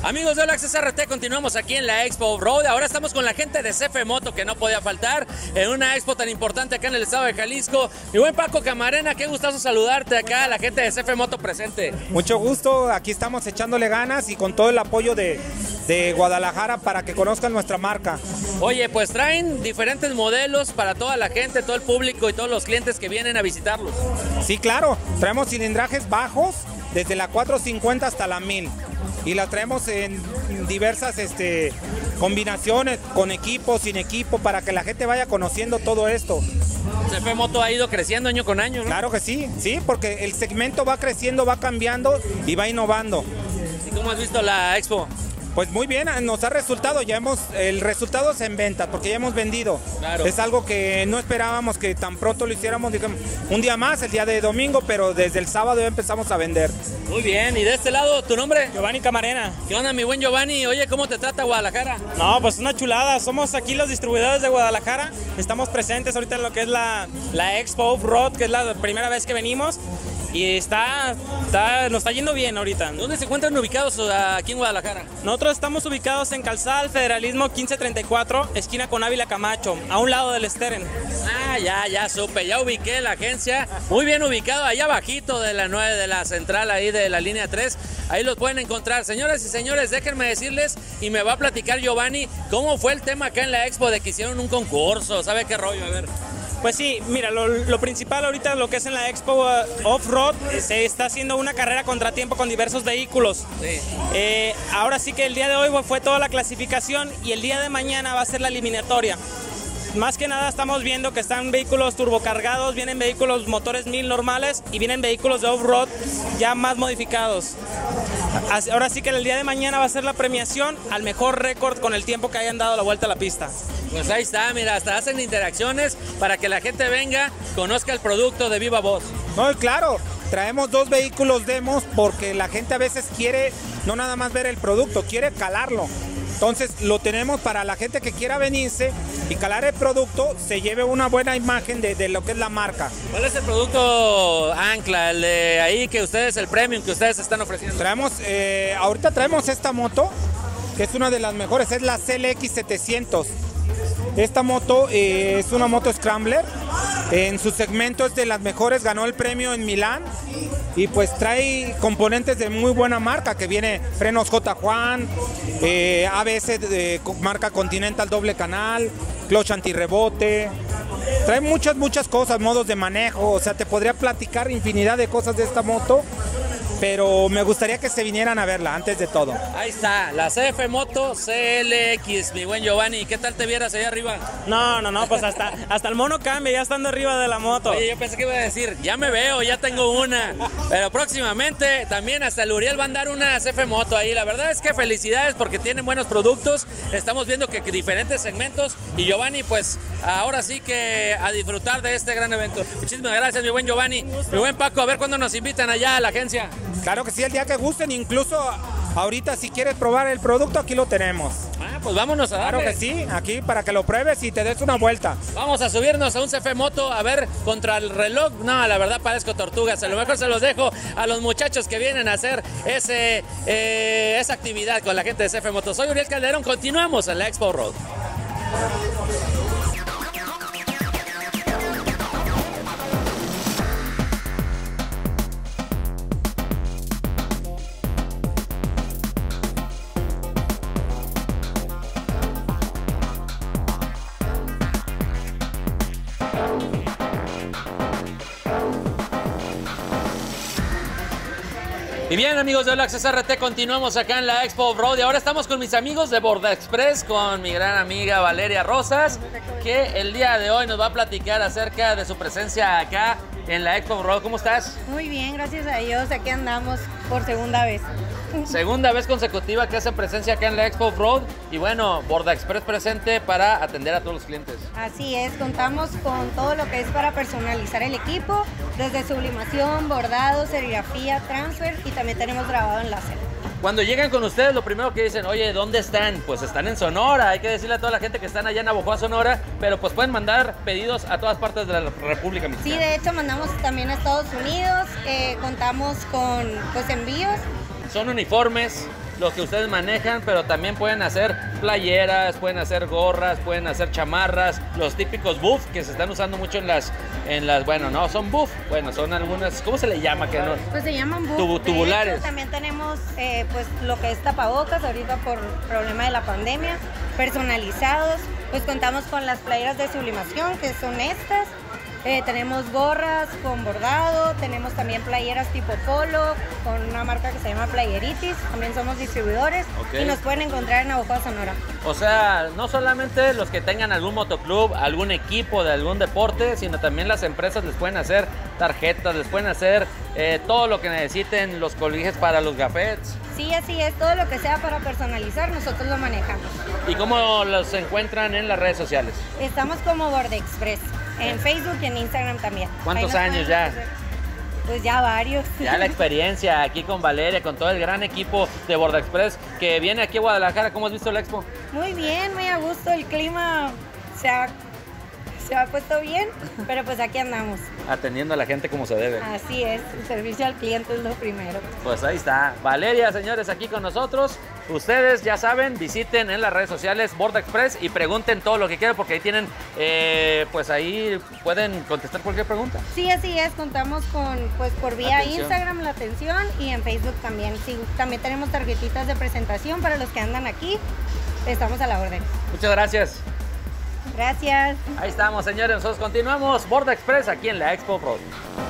Amigos de Hola Access RT, continuamos aquí en la Expo Road. Ahora estamos con la gente de CF Moto, que no podía faltar en una expo tan importante acá en el estado de Jalisco. Mi buen Paco Camarena, qué gustazo saludarte acá, la gente de CF Moto presente. Mucho gusto, aquí estamos echándole ganas y con todo el apoyo de Guadalajara para que conozcan nuestra marca. Oye, pues traen diferentes modelos para toda la gente, todo el público y todos los clientes que vienen a visitarlos. Sí, claro, traemos cilindrajes bajos, desde la 450 hasta la 1000. Y la traemos en diversas combinaciones, con equipo, sin equipo, para que la gente vaya conociendo todo esto. CF Moto ha ido creciendo año con año, ¿no? Claro que sí, sí, porque el segmento va creciendo, va cambiando y va innovando. ¿Y cómo has visto la expo? Pues muy bien, nos ha resultado, el resultado es en venta, porque ya hemos vendido. Claro. Es algo que no esperábamos que tan pronto lo hiciéramos, digamos, un día más, el día de domingo, pero desde el sábado ya empezamos a vender. Muy bien, y de este lado, ¿tu nombre? Giovanni Camarena. ¿Qué onda, mi buen Giovanni? Oye, ¿cómo te trata Guadalajara? No, pues una chulada, somos aquí los distribuidores de Guadalajara, estamos presentes ahorita en lo que es la Expo Off-Road, que es la primera vez que venimos. Y nos está yendo bien ahorita. ¿Dónde se encuentran ubicados aquí en Guadalajara? Nosotros estamos ubicados en Calzada del Federalismo 1534, esquina con Ávila Camacho, a un lado del Steren. Ah, ya supe, ya ubiqué la agencia. Muy bien ubicado, allá abajito de la 9 de la central, ahí de la línea 3. Ahí los pueden encontrar. Señoras y señores, déjenme decirles, y me va a platicar Giovanni, cómo fue el tema acá en la Expo de que hicieron un concurso. ¿Sabe qué rollo? A ver. Pues sí, mira, lo principal ahorita, lo que es en la Expo Off-Road, se está haciendo una carrera contratiempo con diversos vehículos. Sí. Ahora sí que el día de hoy fue toda la clasificación y el día de mañana va a ser la eliminatoria. Más que nada estamos viendo que están vehículos turbocargados, vienen vehículos motores 1000 normales y vienen vehículos de off-road ya más modificados. Ahora sí que el día de mañana va a ser la premiación al mejor récord con el tiempo que hayan dado la vuelta a la pista. Pues ahí está, mira, hasta hacen interacciones para que la gente venga, conozca el producto de viva voz. No, claro, traemos 2 vehículos demos porque la gente a veces quiere no nada más ver el producto, quiere calarlo. Entonces lo tenemos para la gente que quiera venirse y calar el producto, se lleve una buena imagen de lo que es la marca. ¿Cuál es el producto ancla, el de ahí que ustedes, el premium que ustedes están ofreciendo? Ahorita traemos esta moto, que es una de las mejores, es la CLX 700. Esta moto es una moto Scrambler, en su segmento es de las mejores, ganó el premio en Milán y pues trae componentes de muy buena marca, que viene frenos J. Juan, ABS de marca Continental doble canal, clutch antirrebote, trae muchas cosas, modos de manejo, o sea, te podría platicar infinidad de cosas de esta moto, pero me gustaría que se vinieran a verla antes de todo. Ahí está, la CF Moto CLX, mi buen Giovanni. ¿Qué tal te vieras allá arriba? No, pues hasta el mono cambia ya estando arriba de la moto. Oye, yo pensé que iba a decir, ya me veo, ya tengo una. Pero próximamente también hasta el Uriel va a andar una CF Moto ahí. La verdad es que felicidades porque tienen buenos productos. Estamos viendo que diferentes segmentos. Y Giovanni, pues ahora sí que a disfrutar de este gran evento. Muchísimas gracias, mi buen Giovanni. Mi buen Paco, a ver cuándo nos invitan allá a la agencia. Claro que sí, el día que gusten, incluso ahorita si quieres probar el producto, aquí lo tenemos. Ah, pues vámonos a darle. Claro que sí, aquí para que lo pruebes y te des una vuelta. Vamos a subirnos a un CF Moto a ver contra el reloj. No, la verdad parezco tortugas. A lo mejor se los dejo a los muchachos que vienen a hacer esa actividad con la gente de CF Moto. Soy Uriel Calderón, continuamos en la Expo Road. Y bien, amigos de Hola Access RT, continuamos acá en la Expo Road y ahora estamos con mis amigos de Borda Express, con mi gran amiga Valeria Rosas, que el día de hoy nos va a platicar acerca de su presencia acá en la Expo Road. ¿Cómo estás? Muy bien, gracias a Dios, aquí andamos por segunda vez. Segunda vez consecutiva que hacen presencia acá en la Expo Road y bueno, Borda Express presente para atender a todos los clientes. Así es, contamos con todo lo que es para personalizar el equipo, desde sublimación, bordado, serigrafía, transfer y también tenemos grabado en láser. Cuando llegan con ustedes, lo primero que dicen, oye, ¿dónde están? Pues están en Sonora, hay que decirle a toda la gente que están allá en Navojoa, Sonora, pero pues pueden mandar pedidos a todas partes de la República Mexicana. Sí, de hecho mandamos también a Estados Unidos, contamos con pues envíos. Son uniformes, lo que ustedes manejan, pero también pueden hacer playeras, pueden hacer gorras, pueden hacer chamarras, los típicos buff que se están usando mucho en las bueno, no son buff, bueno, son algunas, ¿cómo se le llama? Que no, pues se llaman buff. Tubulares. De hecho, también tenemos pues lo que es tapabocas ahorita por problema de la pandemia, personalizados. Pues contamos con las playeras de sublimación, que son estas. Tenemos gorras con bordado, tenemos también playeras tipo polo, con una marca que se llama Playeritis, también somos distribuidores, y nos pueden encontrar en Navojoa, Sonora. O sea, no solamente los que tengan algún motoclub, algún equipo de algún deporte, sino también las empresas les pueden hacer tarjetas, les pueden hacer todo lo que necesiten, los colijes para los gafetes. Sí, así es, todo lo que sea para personalizar, nosotros lo manejamos. ¿Y cómo los encuentran en las redes sociales? Estamos como Bordexpress, en Facebook y en Instagram también. ¿Cuántos años ya? Pues ya varios. Ya la experiencia aquí con Valeria, con todo el gran equipo de Bordexpress que viene aquí a Guadalajara. ¿Cómo has visto la expo? Muy bien, muy a gusto, el clima se ha puesto bien, pero pues aquí andamos. Atendiendo a la gente como se debe. Así es, el servicio al cliente es lo primero. Pues ahí está. Valeria, señores, aquí con nosotros. Ustedes ya saben, visiten en las redes sociales Bordexpress y pregunten todo lo que quieran porque ahí tienen, pues ahí pueden contestar cualquier pregunta. Sí, así es, contamos con, pues por vía Atención. Instagram la atención y en Facebook también. Sí, también tenemos tarjetitas de presentación para los que andan aquí. Estamos a la orden. Muchas gracias. Gracias. Ahí estamos, señores. Nosotros continuamos Bordexpress aquí en la Expo Pro.